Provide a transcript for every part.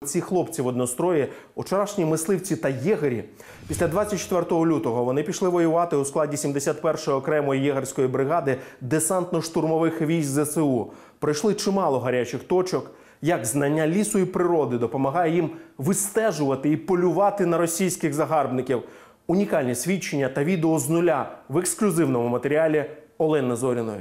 Ці хлопці в однострої – вчорашні мисливці та єгері. Після 24 лютого вони пішли воювати у складі 71-ї окремої єгерської бригади десантно-штурмових військ ЗСУ. Пройшли чимало гарячих точок. Як знання лісу і природи допомагає їм вистежувати і полювати на російських загарбників. Унікальні свідчення та відео з нуля в ексклюзивному матеріалі Олени Зоріної.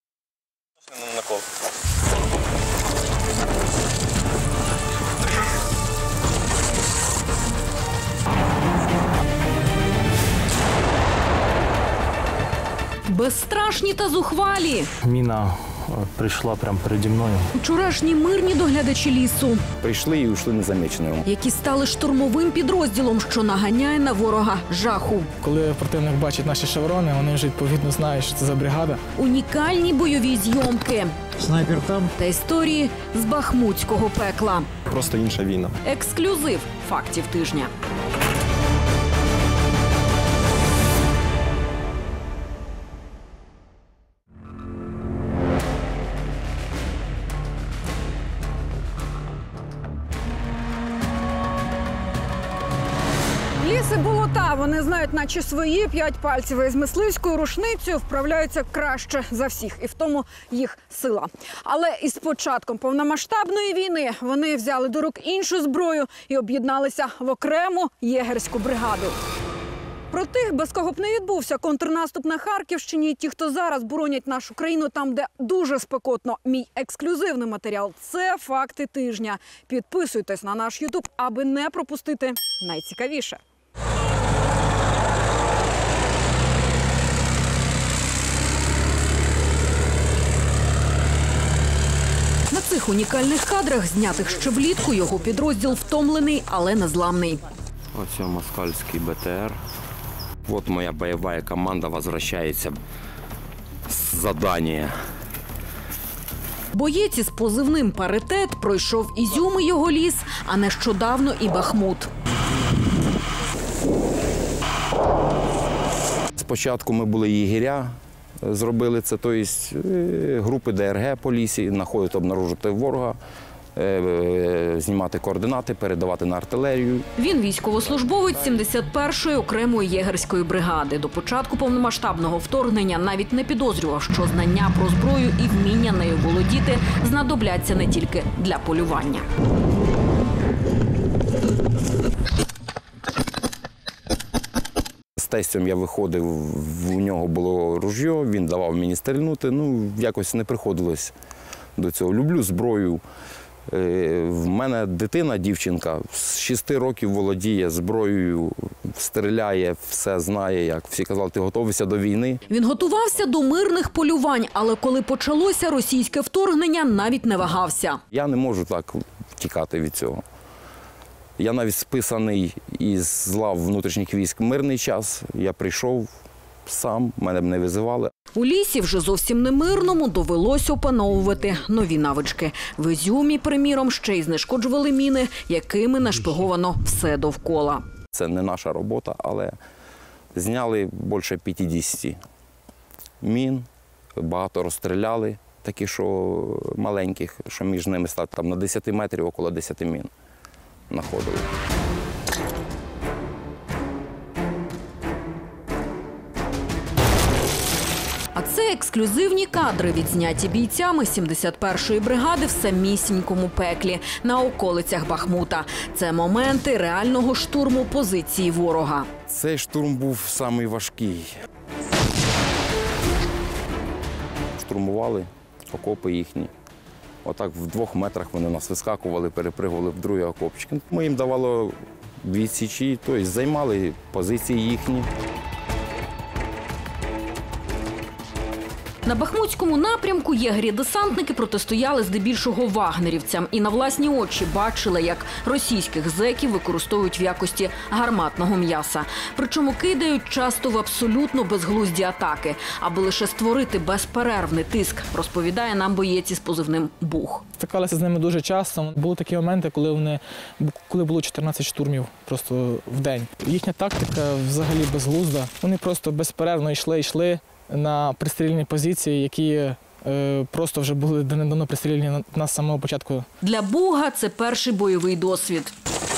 Безстрашні та зухвалі. Міна прийшла прямо переді мною. Вчорашні мирні доглядачі лісу, Прийшли і ушли незаміченими. які стали штурмовим підрозділом, що наганяє на ворога жаху. Коли противник бачить наші шеврони, вони вже відповідно знають, що це за бригада. Унікальні бойові зйомки Снайпер там. та історії з бахмутського пекла. Просто інша війна. Ексклюзив фактів тижня. Ліси болота, вони знають наче свої 5 пальців. І з мисливською рушницею вправляються краще за всіх. І в тому їх сила. Але із початком повномасштабної війни вони взяли до рук іншу зброю і об'єдналися в окрему єгерську бригаду. Про тих, без кого б не відбувся контрнаступ на Харківщині, ті, хто зараз боронять нашу країну там, де дуже спекотно. Мій ексклюзивний матеріал – це факти тижня. Підписуйтесь на наш YouTube, аби не пропустити найцікавіше. На цих унікальних кадрах, знятих ще влітку, його підрозділ втомлений, але незламний. Ось москальський БТР. От моя бойова команда возвращається з задання. Боєць із позивним «Паритет» пройшов Ізюм і його ліс, а нещодавно і Бахмут. Спочатку ми були єгеря, зробили це, тобто групи ДРГ по лісі, знаходити, обнаружити ворога, знімати координати, передавати на артилерію. Він військовослужбовець 71-ї окремої єгерської бригади. До початку повномасштабного вторгнення навіть не підозрював, що знання про зброю і вміння нею володіти знадобляться не тільки для полювання. З тестем я виходив, у нього було ружьо, він давав мені стрільнути. Якось не приходилось до цього. Люблю зброю. В мене дитина, дівчинка, з 6 років володіє зброєю, стріляє, все знає, як всі казали, ти готовишся до війни. Він готувався до мирних полювань, але коли почалося російське вторгнення, навіть не вагався. Я не можу так втікати від цього. Я навіть списаний із лав внутрішніх військ мирний час. Я прийшов сам, мене б не визивали. У лісі вже зовсім не мирному довелось опановувати нові навички. В Ізюмі, приміром, ще й знешкоджували міни, якими нашпиговано все довкола. Це не наша робота, але зняли більше 50 мін, багато розстріляли, такі, що маленьких, що між ними там на 10 метрів около 10 мін знаходили. А це ексклюзивні кадри, відзняті бійцями 71-ї бригади в самісінькому пеклі на околицях Бахмута. Це моменти реального штурму позиції ворога. Цей штурм був самий важкий. Штурмували окопи їхні. Отак в 2 метрах вони нас вискакували, перепригували в другий окопчик. Ми їм давали відсічі, тобто займали позиції їхні. На Бахмутському напрямку єгері-десантники протистояли здебільшого вагнерівцям і на власні очі бачили, як російських зеків використовують в якості гарматного м'яса. Причому кидають часто в абсолютно безглузді атаки, аби лише створити безперервний тиск, розповідає нам боєць із позивним «Бух». Стикалися з ними дуже часто. Були такі моменти, коли було 14 штурмів просто в день. Їхня тактика взагалі безглузда. Вони просто безперервно йшли на пристрільні позиції, які просто вже були давно пристріляні нас з самого початку. Для Буга це перший бойовий досвід.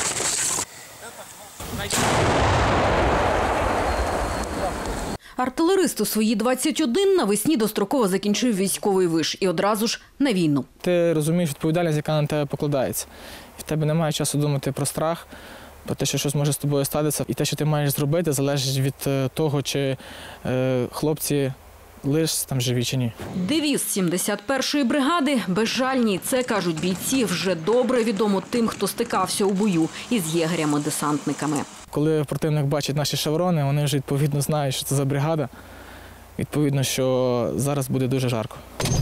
Артилерист у свої 21 навесні достроково закінчив військовий виш і одразу ж на війну. Ти розумієш відповідальність, яка на тебе покладається. І в тебе немає часу думати про страх, про те, що щось може з тобою статися. І те, що ти маєш зробити, залежить від того, чи хлопці лиш там живі чи ні. Девіз 71-ї бригади «Безжальні». Це, кажуть бійці, вже добре відомо тим, хто стикався у бою із єгерями-десантниками. Коли противник бачить наші шеврони, вони вже відповідно знають, що це за бригада. Відповідно, що зараз буде дуже жарко.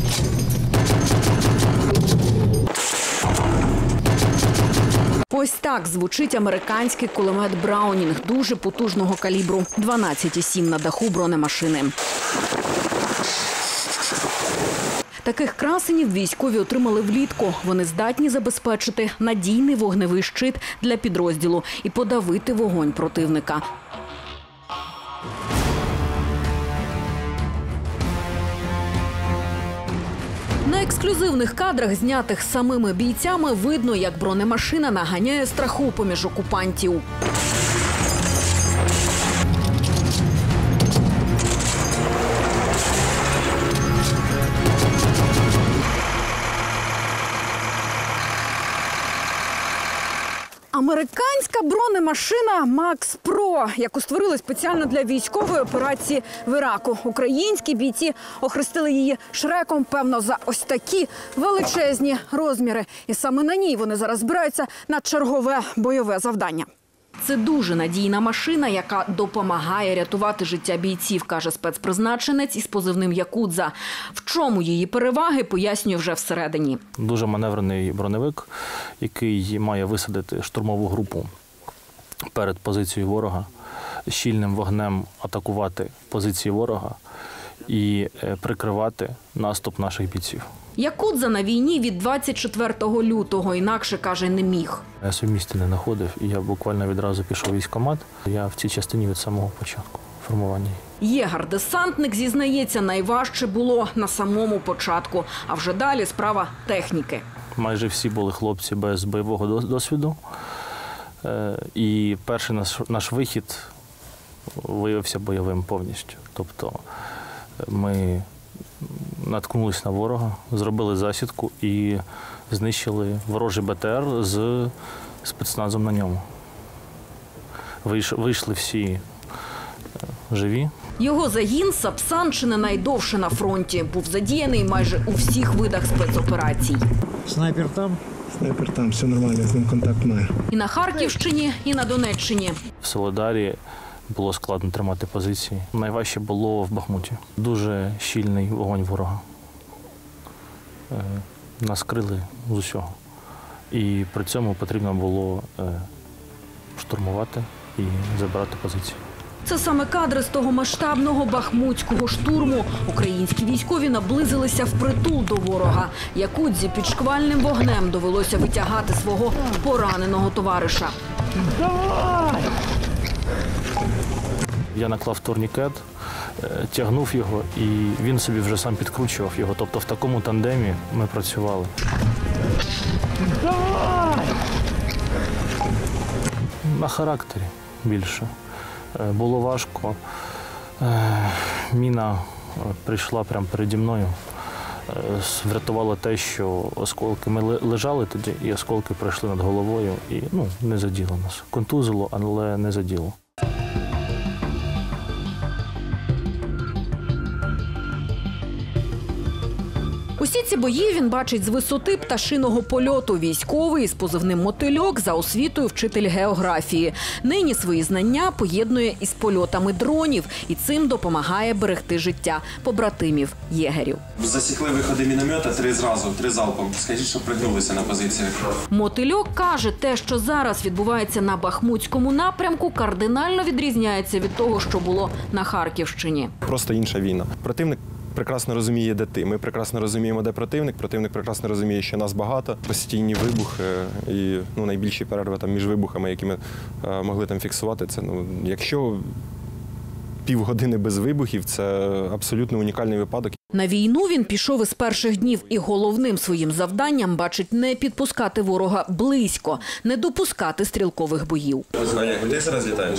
Ось так звучить американський кулемет «Браунінг» дуже потужного калібру – 12,7 на даху бронемашини. Таких красенів військові отримали влітку. Вони здатні забезпечити надійний вогневий щит для підрозділу і подавити вогонь противника. На ексклюзивних кадрах, знятих самими бійцями, видно, як бронемашина наганяє страху поміж окупантів. Американська бронемашина «Макс Про», яку створили спеціально для військової операції в Іраку. Українські бійці охрестили її Шреком, певно, за ось такі величезні розміри. І саме на ній вони зараз збираються на чергове бойове завдання. Це дуже надійна машина, яка допомагає рятувати життя бійців, каже спецпризначенець із позивним «Якудза». В чому її переваги, пояснює вже всередині. Дуже маневрений броневик, який має висадити штурмову групу перед позицією ворога, щільним вогнем атакувати позиції ворога і прикривати наступ наших бійців. Якудза на війні від 24 лютого, інакше, каже, не міг. Я собі в місті не знаходив, і я буквально відразу пішов у військкомат. Я в цій частині від самого початку формування. Єгер-десантник, зізнається, найважче було на самому початку, а вже далі справа техніки. Майже всі були хлопці без бойового досвіду. І перший наш вихід виявився бойовим повністю. Тобто ми наткнулися на ворога, зробили засідку і знищили ворожий БТР з спецназом на ньому. Вийшли всі живі. Його загін Сапсан чи не найдовше на фронті. Був задіяний майже у всіх видах спецоперацій. Снайпер там? Снайпер там, все нормально, з ним контакт має. І на Харківщині, і на Донеччині. В Солидарі було складно тримати позиції. Найважче було в Бахмуті. Дуже щільний вогонь ворога. Нас крили з усього. І при цьому потрібно було штурмувати і забирати позиції. Це саме кадри з того масштабного бахмутського штурму. Українські військові наблизилися впритул до ворога. Якудзі під шквальним вогнем довелося витягати свого пораненого товариша. Я наклав турнікет, тягнув його, і він собі вже сам підкручував його. Тобто в такому тандемі ми працювали. На характері більше. Було важко. Міна прийшла прямо переді мною. Врятувало те, що осколки, ми лежали тоді, і осколки пройшли над головою і не заділо нас. Контузило, але не заділо. Усі ці бої він бачить з висоти пташиного польоту. Військовий із позивним «Мотильок», за освітою вчитель географії. Нині свої знання поєднує із польотами дронів і цим допомагає берегти життя побратимів єгерів. Засікли виходи міномета три залпом. Скажіть, що пригнулися на позиціях. «Мотильок» каже, те, що зараз відбувається на Бахмутському напрямку, кардинально відрізняється від того, що було на Харківщині. Просто інша війна. Противник прекрасно розуміє, де ти. Ми прекрасно розуміємо, де противник. Противник прекрасно розуміє, що нас багато. Постійні вибухи і найбільші перерви там між вибухами, які ми могли там фіксувати. Це якщо півгодини без вибухів, це абсолютно унікальний випадок. На війну він пішов із перших днів і головним своїм завданням бачить не підпускати ворога близько, не допускати стрілкових боїв. Аня, куди зараз літаєш?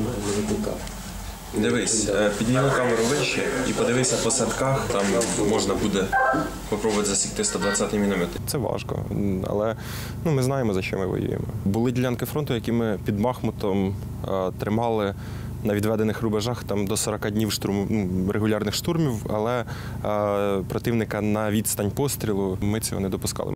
Дивись, підніми камеру вище і подивися по садках, там можна буде спробувати засікти 120-й міномет. Це важко, але ми знаємо, за що ми воюємо. Були ділянки фронту, які ми під Бахмутом тримали на відведених рубежах там до 40 днів регулярних штурмів, але противника на відстань пострілу ми цього не допускали.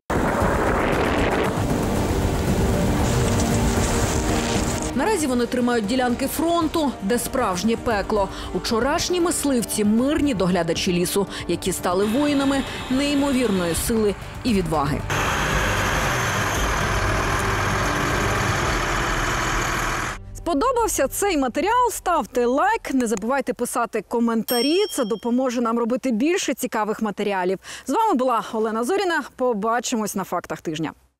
Наразі вони тримають ділянки фронту, де справжнє пекло. Учорашні мисливці – мирні доглядачі лісу, які стали воїнами неймовірної сили і відваги. Сподобався цей матеріал? Ставте лайк, не забувайте писати коментарі. Це допоможе нам робити більше цікавих матеріалів. З вами була Олена Зоріна. Побачимось на «Фактах тижня».